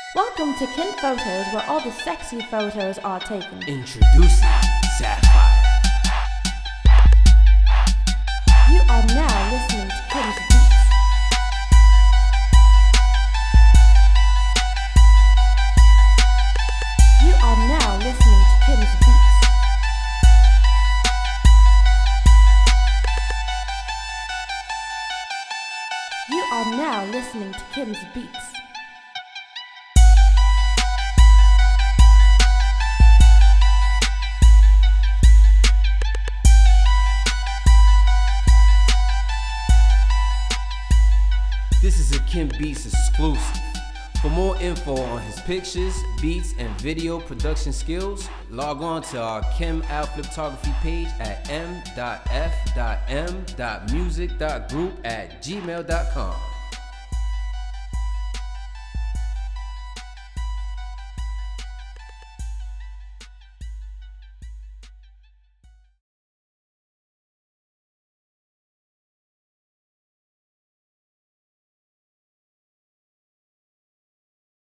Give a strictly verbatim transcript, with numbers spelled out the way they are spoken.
Welcome to Kim Photos, where all the sexy photos are taken. Introducing Sapphire. You are now listening to Kim's Beats. You are now listening to Kim's Beats. You are now listening to Kim's Beats. This is a Kim Beats exclusive. For more info on his pictures, beats, and video production skills, log on to our Kim Alflip Photography page at m dot f dot m dot music dot group at gmail dot com.